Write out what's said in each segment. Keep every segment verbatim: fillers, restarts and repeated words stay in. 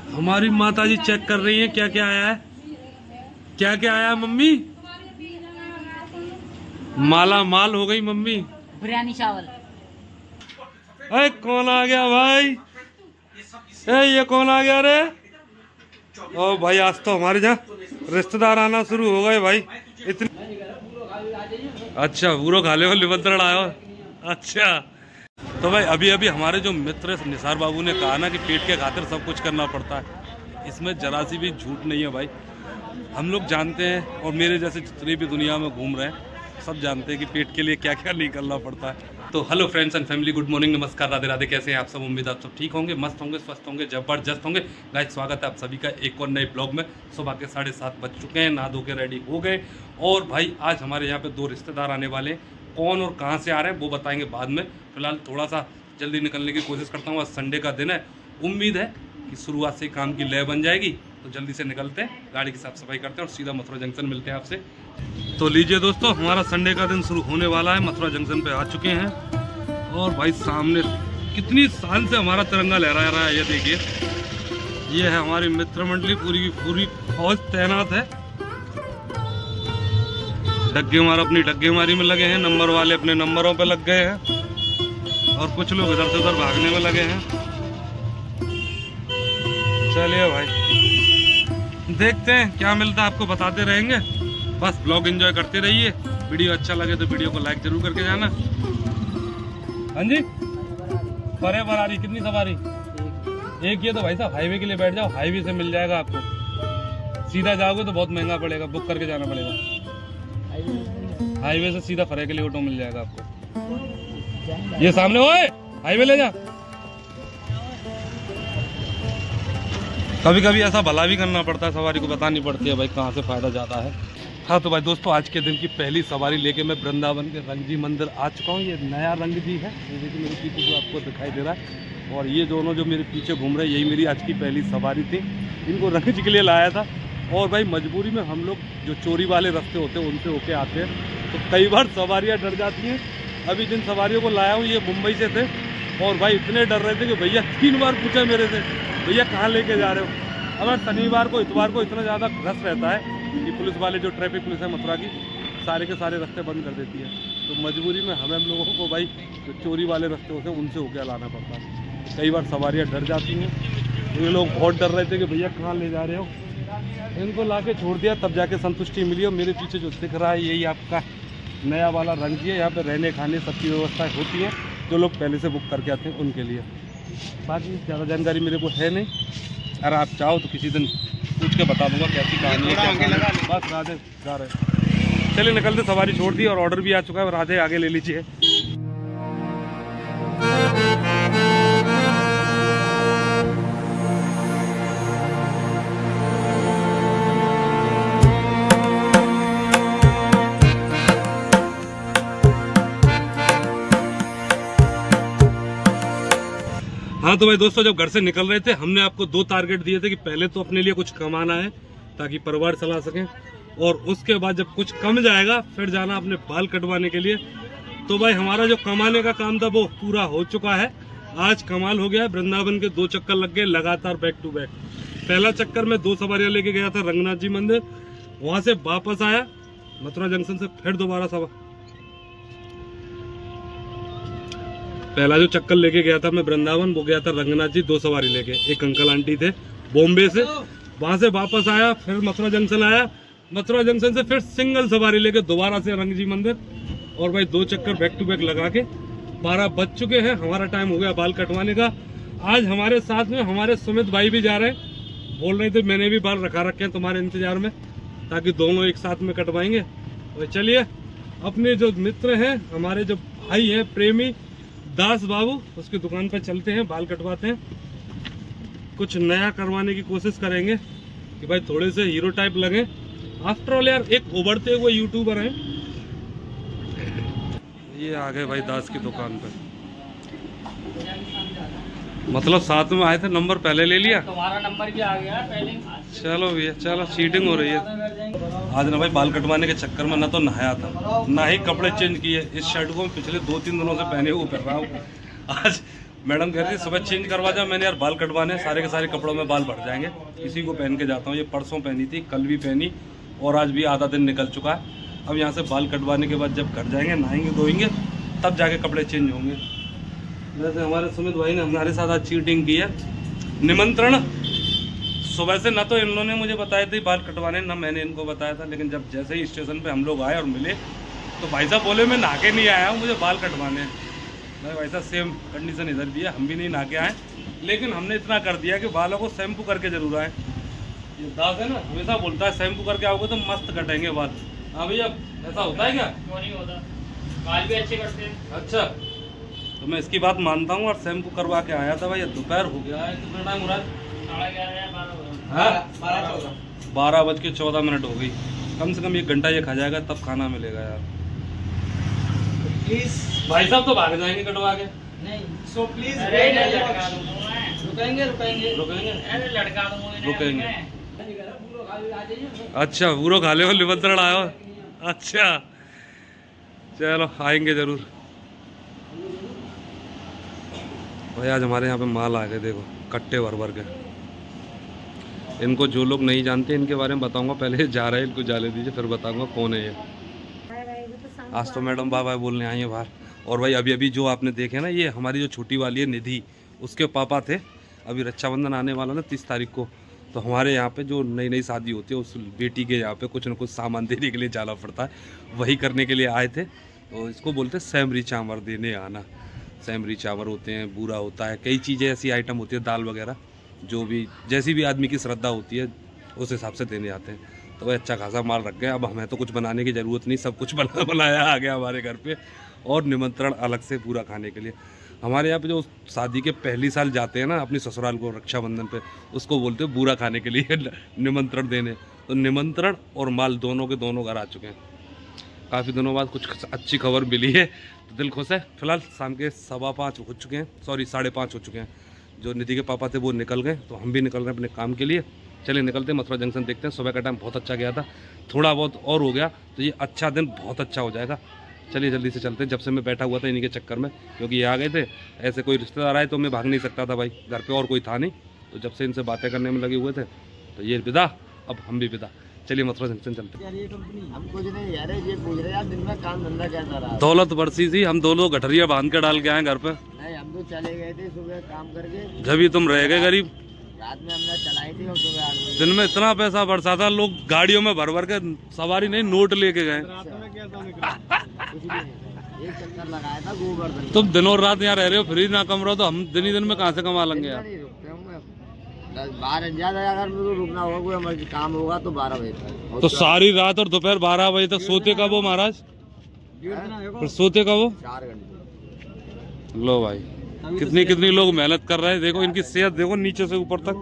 हमारी माताजी चेक कर रही है क्या क्या आया है, क्या क्या आया मम्मी। माला माल हो गई मम्मी। बिरयानी चावल। अरे कौन आ गया भाई, ए ये कौन आ गया रे। ओ भाई आज तो हमारे यहाँ रिश्तेदार आना शुरू हो गए भाई। इतने अच्छा पूरा खा ले निमंत्रण आया। अच्छा तो भाई अभी अभी हमारे जो मित्र निसार बाबू ने कहा ना कि पेट के खातिर सब कुछ करना पड़ता है, इसमें जरा सी भी झूठ नहीं है भाई। हम लोग जानते हैं और मेरे जैसे जितने भी दुनिया में घूम रहे हैं सब जानते हैं कि पेट के लिए क्या क्या नहीं करना पड़ता है। तो hello friends and family, good morning, नमस्कार, राधे राधे। कैसे हैं आप सब? उम्मीद आप सब ठीक होंगे, मस्त होंगे, स्वस्थ होंगे, जबरदस्त होंगे। गाइस स्वागत है आप सभी का एक और नए ब्लॉग में। सुबह के साढ़े सात बज चुके हैं, नहा धो के रेडी हो गए और भाई आज हमारे यहाँ पे दो रिश्तेदार आने वाले हैं। कौन और कहाँ से आ रहे हैं वो बताएंगे बाद में। फिलहाल थोड़ा सा जल्दी निकलने की कोशिश करता हूँ। आज संडे का दिन है, उम्मीद है कि शुरुआत से काम की लय बन जाएगी। तो जल्दी से निकलते हैं, गाड़ी की साफ सफाई करते हैं और सीधा मथुरा जंक्शन मिलते हैं आपसे। तो लीजिए दोस्तों, हमारा संडे का दिन शुरू होने वाला है। मथुरा जंक्शन पे आ चुके हैं और भाई सामने कितनी साल से हमारा तिरंगा लहरा रहा है, ये देखिए। ये है हमारी मित्र मंडली, पूरी की पूरी फौज तैनात है। डग्गे मार अपनी डग्गे मारी में लगे हैं, नंबर वाले अपने नंबरों पे लग गए हैं और कुछ लोग इधर से उधर भागने में लगे हैं। चलिए भाई देखते हैं क्या मिलता है, आपको बताते रहेंगे। बस ब्लॉग एंजॉय करते रहिए। वीडियो अच्छा लगे तो वीडियो को लाइक जरूर करके जाना। हाँ जी बड़े बरारी कितनी सवारी? एक ये तो भाई साहब हाईवे के लिए बैठ जाओ, हाईवे से मिल जाएगा आपको। सीधा जाओगे तो बहुत महंगा पड़ेगा, बुक करके जाना पड़ेगा। हाईवे से सीधा फरे के लिए ऑटो मिल जाएगा आपको। ये सामने ओए हाईवे ले जा। कभी कभी ऐसा भला भी करना पड़ता है, सवारी को बतानी पड़ती है भाई कहाँ से फायदा ज्यादा है। हाँ तो भाई दोस्तों, आज के दिन की पहली सवारी लेके मैं वृंदावन के रंग जी मंदिर आ चुका हूँ। ये नया रंग जी है, ये देखिए मेरे पीछे जो आपको दिखाई दे रहा है। और ये दोनों जो मेरे पीछे घूम रहे हैं, यही मेरी आज की पहली सवारी थी। इनको रंग जी के लिए लाया था और भाई मजबूरी में हम लोग जो चोरी वाले रास्ते होते हैं उनसे होके आते हैं, तो कई बार सवारियाँ डर जाती हैं। अभी जिन सवारियों को लाया हूँ ये मुंबई से थे और भाई इतने डर रहे थे कि भैया तीन बार पूछा मेरे से, भैया कहाँ लेके जा रहे हो। अब शनिवार को इतवार को इतना ज़्यादा रश रहता है कि पुलिस वाले जो ट्रैफिक पुलिस है मथुरा की, सारे के सारे रास्ते बंद कर देती है। तो मजबूरी में हमें हम लोगों को भाई जो चोरी वाले रास्ते होते हैं उनसे होकर लाना पड़ता है। कई बार सवारियाँ डर जाती हैं, तो ये लोग बहुत डर रहे थे कि भैया कहाँ ले जा रहे हो। इनको ला के छोड़ दिया, तब जाके संतुष्टि मिली। और मेरे पीछे जो दिख रहा है यही आपका नया वाला रंग जी है। यहाँ पर रहने खाने सबकी व्यवस्था होती है, जो लोग पहले से बुक करके आते हैं उनके लिए। बाकी ज़्यादा जानकारी मेरे को है नहीं, अगर आप चाहो तो किसी दिन पूछ के बता दूंगा कैसी कहानी है। बस राधे जा रहे, चलिए निकलते। सवारी छोड़ दी और ऑर्डर भी आ चुका है। राधे आगे ले लीजिए। हाँ तो भाई दोस्तों, जब घर से निकल रहे थे हमने आपको दो टारगेट दिए थे कि पहले तो अपने लिए कुछ कमाना है ताकि परिवार चला सकें, और उसके बाद जब कुछ कम जाएगा फिर जाना अपने बाल कटवाने के लिए। तो भाई हमारा जो कमाने का काम था वो पूरा हो चुका है। आज कमाल हो गया है। वृंदावन के दो चक्कर लग गए लगातार बैक टू बैक। पहला चक्कर में दो सवारियां लेके गया था रंगनाथ जी मंदिर, वहां से वापस आया मथुरा जंक्शन से, फिर दोबारा सवा पहला जो चक्कर लेके गया था मैं वृंदावन, वो गया था रंगनाथ जी दो सवारी लेके। एक अंकल आंटी थे बॉम्बे से, वहां से वापस आया, फिर मथुरा जंक्शन आया, मथुरा जंक्शन से फिर सिंगल सवारी लेके दोबारा से रंग जी मंदिर। और भाई दो चक्कर बैक टू बैक लगा के बारह बज चुके हैं। हमारा टाइम हो गया बाल कटवाने का। आज हमारे साथ में हमारे सुमित भाई भी जा रहे हैं। बोल रहे थे मैंने भी बाल रखा रखे हैं तुम्हारे इंतजार में, ताकि दोनों एक साथ में कटवाएंगे। और चलिए अपने जो मित्र हैं, हमारे जो भाई हैं प्रेमी दास बाबू, उसकी दुकान पर चलते हैं, बाल कटवाते हैं। कुछ नया करवाने की कोशिश करेंगे कि भाई थोड़े से हीरो टाइप लगे। आफ्टर ऑल यार एक उभरते हुए यूट्यूबर हैं। ये आ गए भाई दास की दुकान पर, मतलब साथ में आए थे, नंबर पहले ले लिया, तुम्हारा नंबर भी आ गया पहले। चलो भैया चलो, चीटिंग हो रही है आज ना भाई। बाल कटवाने के चक्कर में ना तो नहाया था ना ही कपड़े चेंज किए। इस शर्ट को मैं पिछले दो तीन दिनों से पहने हुए फिर रहा हूँ। आज मैडम कह रही थी सुबह चेंज करवा जाओ, मैंने यार बाल कटवाने, सारे के सारे कपड़ों में बाल भर जाएंगे, इसी को पहन के जाता हूँ। ये परसों पहनी थी, कल भी पहनी और आज भी आधा दिन निकल चुका है। अब यहाँ से बाल कटवाने के बाद जब घर जाएंगे, नहाएंगे धोएंगे, तब जाके कपड़े चेंज होंगे। वैसे हमारे सुमित भाई ने हमारे साथ आज चीटिंग की है। निमंत्रण सुबह से ना तो इन लोगों ने मुझे बताया था बाल कटवाने, ना मैंने इनको बताया था, लेकिन जब जैसे ही स्टेशन पे हम लोग आए और मिले तो भाई साहब बोले मैं नहा के नहीं आया हूँ, मुझे बाल कटवाने हैं। मैं भाई साहब सेम कंडीशन इधर भी है, हम भी नहीं नहा के आए, लेकिन हमने इतना कर दिया कि बालों को शैम्पू करके जरूर आए। ये दास है ना, हमेशा बोलता है शैम्पू करके आओगे तो मस्त कटेंगे बाल। हाँ भैया, ऐसा होता है क्या? क्यों नहीं होता, बाल भी अच्छे करते हैं। अच्छा, तो मैं इसकी बात मानता हूँ और शैम्पू करवा के आया था। भाई दोपहर हो गया है, कितना टाइम हो रहा है? साढ़े ग्यारह या बारह बारह बज के चौदह मिनट हो गई। कम से कम एक घंटा ये खा जाएगा तब खाना मिलेगा यार। प्लीज भाई साहब तो भाग जाएंगे कटवा के। नहीं, सो प्लीज लड़का दूंगा, रुकेंगे रुकेंगे रुकेंगे अरे लड़का दूंगा, रुकेंगे। अच्छा, पूरा खा ले हो, निमंत्रण आयो। अच्छा चलो आएंगे जरूर। भाई आज हमारे यहाँ पे माल आ गए, देखो कट्टे भर भर के। इनको जो लोग नहीं जानते इनके बारे में बताऊंगा, पहले जा रहे हैं इनको जाने दीजिए, फिर बताऊंगा कौन है ये। आज तो मैडम बाय बाय बोलने आई है बाहर। और भाई अभी अभी जो आपने देखे ना, ये हमारी जो छोटी वाली है निधि, उसके पापा थे। अभी रक्षाबंधन आने वाला ना तीस तारीख को, तो हमारे यहाँ पे जो नई नई शादी होती है उस बेटी के यहाँ पे कुछ ना कुछ सामान देने के लिए जाना पड़ता है, वही करने के लिए आए थे। तो इसको बोलते हैं सैमरी चावल देने आना। सैमरी चावल होते हैं, बूरा होता है, कई चीज़ें ऐसी आइटम होती है, दाल वगैरह, जो भी जैसी भी आदमी की श्रद्धा होती है उस हिसाब से देने आते हैं। तो वह अच्छा खासा माल रख गए। अब हमें तो कुछ बनाने की ज़रूरत नहीं, सब कुछ बना बनाया आ गया हमारे घर पे, और निमंत्रण अलग से पूरा खाने के लिए। हमारे यहाँ पे जो शादी के पहली साल जाते हैं ना अपनी ससुराल को रक्षाबंधन पे, उसको बोलते हैं बूरा खाने के लिए निमंत्रण देने। तो निमंत्रण और माल दोनों के दोनों घर आ चुके हैं। काफ़ी दिनों बाद कुछ अच्छी खबर मिली है तो दिल खुश है। फिलहाल शाम के सवा पाँच हो चुके हैं, सॉरी साढ़े पाँच हो चुके हैं। जो निधि के पापा थे वो निकल गए, तो हम भी निकल रहे हैं अपने काम के लिए। चलिए निकलते हैं, मथुरा जंक्शन देखते हैं। सुबह का टाइम बहुत अच्छा गया था, थोड़ा बहुत और हो गया तो ये अच्छा दिन बहुत अच्छा हो जाएगा। चलिए जल्दी से चलते हैं। जब से मैं बैठा हुआ था इन्हीं के चक्कर में, क्योंकि ये आ गए थे, ऐसे कोई रिश्तेदार आए तो मैं भाग नहीं सकता था भाई, घर पे और कोई था नहीं। तो जब से इनसे बातें करने में लगे हुए थे तो ये विदा, अब हम भी विदा। चलिए मथुरा जंक्शन चलते हैं। ये कंपनी हम कुछ नहीं यार, ये पूछ रहे यार दिन में काम धंधा कैसा रहा? दौलत बरसी थी, हम दोनों गठरिया बांध के डाल के आए घर पे। नहीं, हम तो चले गए थे सुबह काम करके, जब ही तुम रह गए गरीब। रात में हमने चलाई थी और सुबह आठ बजे। दिन में इतना पैसा बरसा था, लोग गाड़ियों में भर भर के, सवारी नहीं नोट लेके गए। कुछ भी नहीं, एक चक्कर लगाया था गोवर्धन। तुम दिन और रात यहाँ रह रहे हो, फ्री ना कम रहो तो हम दिन ही दिन में कहाँ से कमा लेंगे यार। नहीं रुकते होंगे दस बारह ज्यादा, अगर मुझे रुकना होगा कोई हमारे काम होगा तो बारह बजे तक। तो सारी रात और दोपहर बारह बजे तक सोते कब हो महाराज? फिर सोते कब हो? चार घंटे। लो भाई, कितनी कितनी लोग मेहनत कर रहे हैं। देखो इनकी सेहत देखो नीचे से ऊपर तक।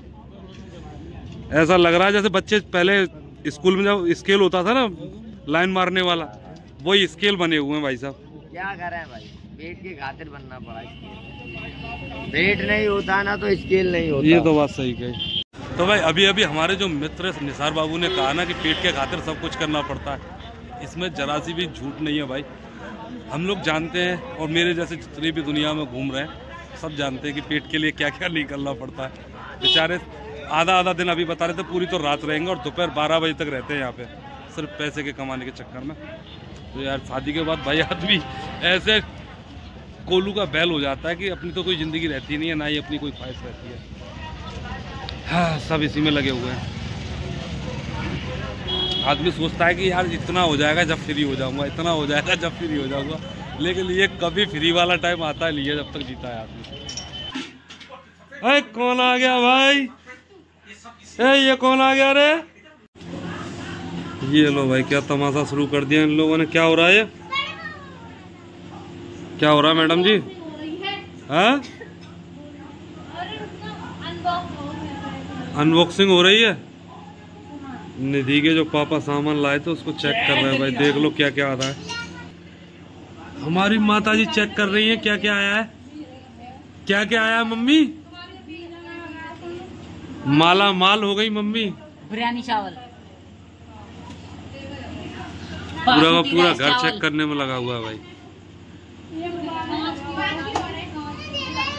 ऐसा लग रहा है जैसे बच्चे पहले स्कूल में जब स्केल होता था ना लाइन मारने वाला, वही स्केल बने हुए हैं भाई साहब। क्या करें भाई, पेट के खातिर बनना पड़ा स्केल। पेट नहीं होता ना तो स्केल नहीं होता। ये तो बात सही कही। तो भाई अभी अभी हमारे जो मित्र निसार बाबू ने कहा ना कि पेट के खातिर सब कुछ करना पड़ता है, इसमें जरा सी भी झूठ नहीं है भाई। हम लोग जानते हैं, और मेरे जैसे जितने भी दुनिया में घूम रहे हैं सब जानते हैं कि पेट के लिए क्या क्या नहीं करना पड़ता है। बेचारे आधा आधा दिन अभी बता रहे थे पूरी तो रात रहेंगे और दोपहर बारह बजे तक रहते हैं यहाँ पे, सिर्फ पैसे के कमाने के चक्कर में। तो यार शादी के बाद भाई आदमी ऐसे कोलू का बैल हो जाता है कि अपनी तो कोई ज़िंदगी रहती नहीं है, ना ही अपनी कोई ख्वाहिश रहती है। हाँ, सब इसी में लगे हुए हैं। आदमी सोचता है कि यार इतना हो जाएगा जब फ्री हो जाऊंगा, इतना हो जाएगा जब फ्री हो जाऊंगा, लेकिन ये कभी फ्री वाला टाइम आता है नहीं है जब तक जीता है आदमी। अरे कौन आ गया भाई? ए, ये कौन आ गया रे? ये लो भाई, क्या तमाशा शुरू कर दिया इन लोगों ने। क्या हो रहा है? क्या हो रहा है मैडम जी? हाँ, अनबॉक्सिंग हो रही है। निधि के जो पापा सामान लाए थे उसको चेक कर रहे हैं भाई। देख लो क्या क्या आ रहा है। हमारी माता जी चेक कर रही हैं क्या क्या आया है। क्या क्या आया है मम्मी? माला माल हो गई मम्मी। बिरयानी चावल पूरा का पूरा घर चेक करने में लगा हुआ है भाई।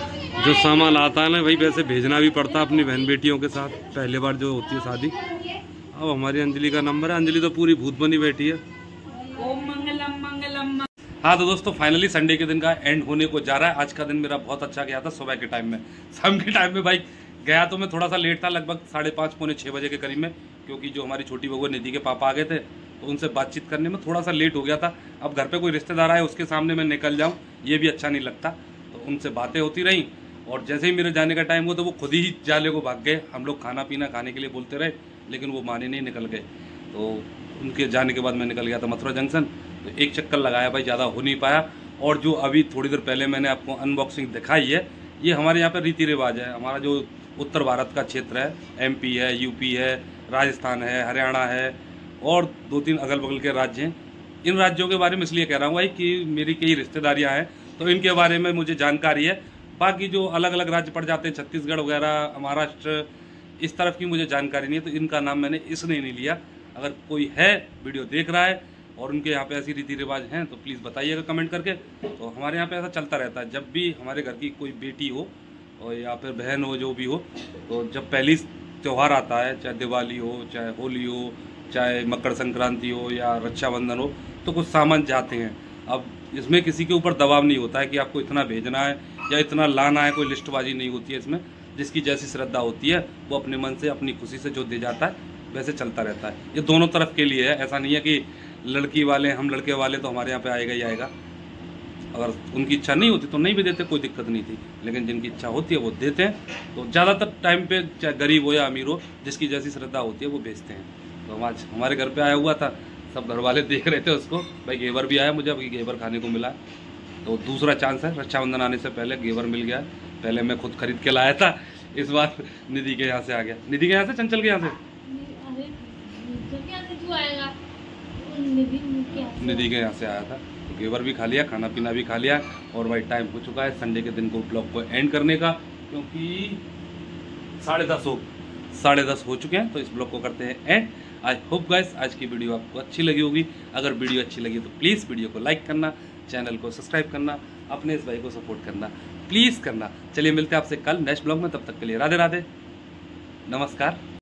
जो सामान आता है ना भाई वैसे भेजना भी पड़ता है अपनी बहन बेटियों के साथ, पहले बार जो होती है शादी। अब हमारी अंजलि का नंबर है, अंजलि तो पूरी भूत बनी बैठी है। ओम मंगलम मंगलम। हाँ तो दोस्तों फाइनली संडे के दिन का एंड होने को जा रहा है। आज का दिन मेरा बहुत अच्छा गया था। सुबह के टाइम में, शाम के टाइम में भाई गया तो मैं थोड़ा सा लेट था, लगभग साढ़े पाँच पौने छः बजे के करीब में, क्योंकि जो हमारी छोटी बहू निधि के पापा आ गए थे तो उनसे बातचीत करने में थोड़ा सा लेट हो गया था। अब घर पे कोई रिश्तेदार आए उसके सामने मैं निकल जाऊँ ये भी अच्छा नहीं लगता, तो उनसे बातें होती रहीं। और जैसे ही मेरे जाने का टाइम हुआ तो वो खुद ही जाले को भाग गए। हम लोग खाना पीना खाने के लिए बोलते रहे लेकिन वो माने नहीं, निकल गए। तो उनके जाने के बाद मैं निकल गया था मथुरा जंक्शन, तो एक चक्कर लगाया भाई, ज़्यादा हो नहीं पाया। और जो अभी थोड़ी देर पहले मैंने आपको अनबॉक्सिंग दिखाई है, ये हमारे यहाँ पर रीति रिवाज है। हमारा जो उत्तर भारत का क्षेत्र है, एमपी है, यूपी है, राजस्थान है, हरियाणा है और दो तीन अगल बगल के राज्य हैं। इन राज्यों के बारे में इसलिए कह रहा हूँ भाई कि मेरी कई रिश्तेदारियाँ हैं तो इनके बारे में मुझे जानकारी है। बाकी जो अलग अलग राज्य पड़ जाते हैं, छत्तीसगढ़ वगैरह, महाराष्ट्र, इस तरफ की मुझे जानकारी नहीं है, तो इनका नाम मैंने इसलिए नहीं लिया। अगर कोई है वीडियो देख रहा है और उनके यहाँ पे ऐसी रीति रिवाज हैं तो प्लीज़ बताइएगा कमेंट करके। तो हमारे यहाँ पे ऐसा चलता रहता है, जब भी हमारे घर की कोई बेटी हो और या फिर बहन हो, जो भी हो, तो जब पहली त्यौहार आता है, चाहे दिवाली हो, चाहे होली हो, चाहे मकर संक्रांति हो या रक्षाबंधन हो, तो कुछ सामान जाते हैं। अब इसमें किसी के ऊपर दबाव नहीं होता है कि आपको इतना भेजना है या इतना लाना है, कोई लिस्टबाजी नहीं होती है इसमें। जिसकी जैसी श्रद्धा होती है वो अपने मन से अपनी खुशी से जो दे जाता है वैसे चलता रहता है। ये दोनों तरफ के लिए है, ऐसा नहीं है कि लड़की वाले हम लड़के वाले तो हमारे यहाँ पे आएगा ही आएगा। अगर उनकी इच्छा नहीं होती तो नहीं भी देते, कोई दिक्कत नहीं थी, लेकिन जिनकी इच्छा होती है वो देते हैं। तो ज़्यादातर टाइम पे चाहे गरीब हो या अमीर हो, जिसकी जैसी श्रद्धा होती है वो भेजते हैं। तो हम आज हमारे घर पे आया हुआ था, सब घर वाले देख रहे थे उसको। भाई घेवर भी आया, मुझे अभी घेवर खाने को मिला, तो दूसरा चांस है। रक्षाबंधन आने से पहले घेवर मिल गया। पहले मैं खुद खरीद के लाया था, इस बार निधि के यहाँ से आ गया। निधि के यहाँ से, चंचल के यहाँ से, निधि के यहाँ से आया था। तो घेवर भी खा लिया, खाना पीना भी खा लिया। और भाई टाइम हो चुका है संडे के दिन को ब्लॉग को एंड करने का, क्योंकि साढ़े दस हो साढ़े दस हो चुके हैं। तो इस ब्लॉग को करते हैं एंड। आई होप गाइस आज की वीडियो आपको अच्छी लगी होगी। अगर वीडियो अच्छी लगी तो प्लीज़ वीडियो को लाइक करना, चैनल को सब्सक्राइब करना, अपने इस भाई को सपोर्ट करना प्लीज़ करना। चलिए मिलते हैं आपसे कल नेक्स्ट ब्लॉग में, तब तक के लिए राधे राधे, नमस्कार।